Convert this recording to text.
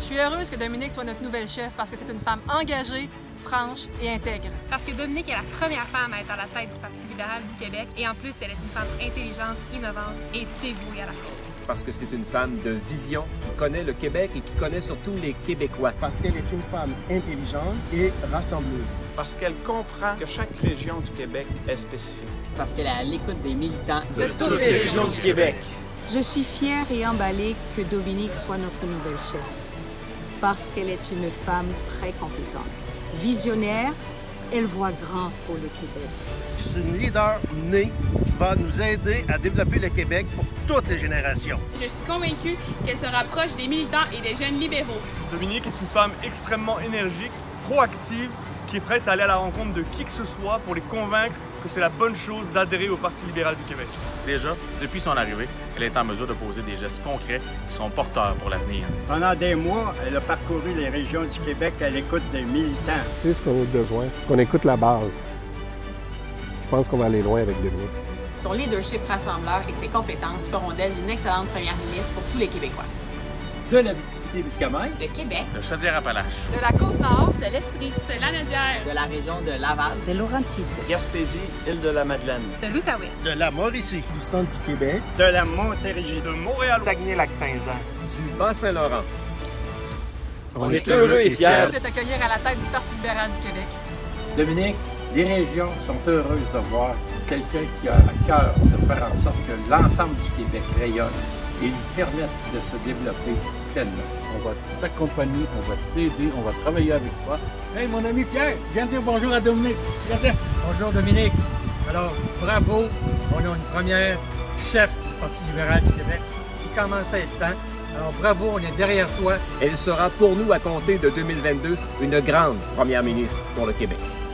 suis heureuse que Dominique soit notre nouvelle chef parce que c'est une femme engagée, franche et intègre. Parce que Dominique est la première femme à être à la tête du Parti libéral du Québec et en plus, elle est une femme intelligente, innovante et dévouée à la cause. Parce que c'est une femme de vision qui connaît le Québec et qui connaît surtout les Québécois. Parce qu'elle est une femme intelligente et rassembleuse. Parce qu'elle comprend que chaque région du Québec est spécifique. Parce qu'elle est à l'écoute des militants de toutes les régions du Québec. Je suis fière et emballée que Dominique soit notre nouvelle chef. Parce qu'elle est une femme très compétente. Visionnaire, elle voit grand pour le Québec. C'est une leader née qui va nous aider à développer le Québec pour toutes les générations. Je suis convaincue qu'elle se rapproche des militants et des jeunes libéraux. Dominique est une femme extrêmement énergique, proactive, qui est prête à aller à la rencontre de qui que ce soit pour les convaincre que c'est la bonne chose d'adhérer au Parti libéral du Québec. Déjà, depuis son arrivée, elle est en mesure de poser des gestes concrets qui sont porteurs pour l'avenir. Pendant des mois, elle a parcouru les régions du Québec à l'écoute des militants. C'est ce qu'on a besoin, qu'on écoute la base. Je pense qu'on va aller loin avec Dominique. Son leadership rassembleur et ses compétences feront d'elle une excellente première ministre pour tous les Québécois. De l'Abitibi-Témiscamingue, de Québec, de Chaudière-Appalaches, de la Côte-Nord, de l'Estrie, de l'Anaudière, de la région de Laval, de Laurentides, Gaspésie, Île-de-la-Madeleine, de l'Outaouais, de la Mauricie, du centre du Québec, de la Montérégie, de Montréal, Saguenay-Lac-Saint-Jean, du Bas-Saint-Laurent. On est heureux et fiers de t'accueillir à la tête du Parti libéral du Québec. Dominique, les régions sont heureuses de voir quelqu'un qui a à cœur de faire en sorte que l'ensemble du Québec rayonne et lui permette de se développer pleinement. On va t'accompagner, on va t'aider, on va travailler avec toi. Hey, mon ami Pierre, viens dire bonjour à Dominique. Bonjour Dominique. Alors, bravo, on a une première chef du Parti libéral du Québec qui commence à être temps. Alors bravo, on est derrière toi. Elle sera pour nous, à compter de 2022, une grande première ministre pour le Québec.